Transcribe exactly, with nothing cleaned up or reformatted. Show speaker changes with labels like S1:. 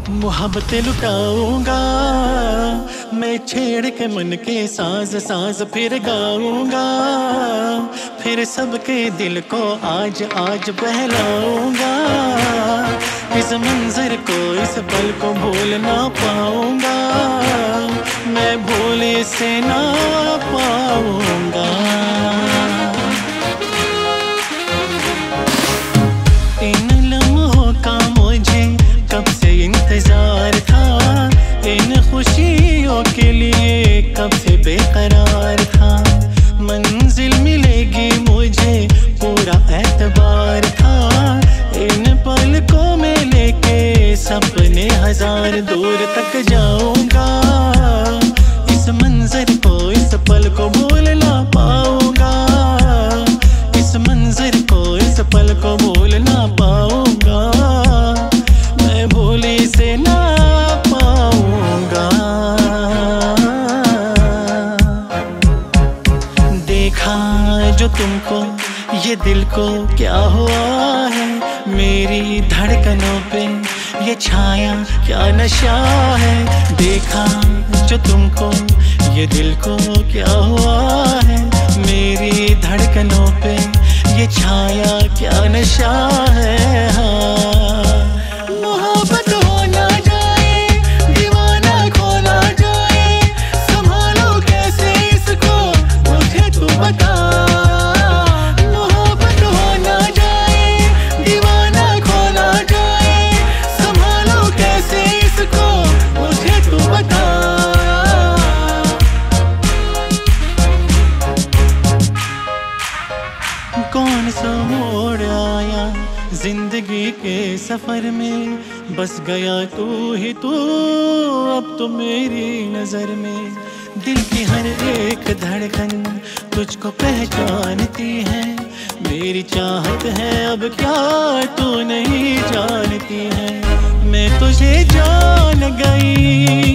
S1: मोहब्बतें लुटाऊंगा मैं, छेड़ के मन के साज साज फिर गाऊंगा, फिर सबके दिल को आज आज बहलाऊंगा। इस मंजर को इस पल को भूल ना पाऊंगा, मैं भूल से ना पाऊंगा। इन लम्हों का मुझे कब से इंतजार था, इन खुशियों के लिए कब से बेकरार था। मंजिल मिलेगी मुझे पूरा एतबार था, इन पलकों में लेके सपने हजार दूर तक जाऊंगा। इस मंजर को इस पल को भूल ना पाऊंगा, इस मंजर को इस पल को भूल ना पाऊंगा, मैं भूल से ना पाऊंगा। देखा जो तुमको ये दिल को क्या हुआ है, मेरी धड़कनों पे ये छाया क्या नशा है। देखा जो तुमको ये दिल को क्या हुआ है, मेरी धड़कनों पे ये छाया क्या नशा है। हाँ मोहब्बत हो ना जाए, दीवाना खो ना जाए, संभालो कैसे इसको मुझे तू बता। मोहब्बत हो ना जाए, दीवाना खो ना जाए, संभालो कैसे इसको मुझे तू बता। कौन सा मोड़ आया जिंदगी के सफर में, बस गया तू ही तू अब तो मेरी नजर में। दिल की हर एक धड़कन तुझको पहचानती है, मेरी चाहत है अब क्या तू नहीं जानती है। मैं तुझे जान गई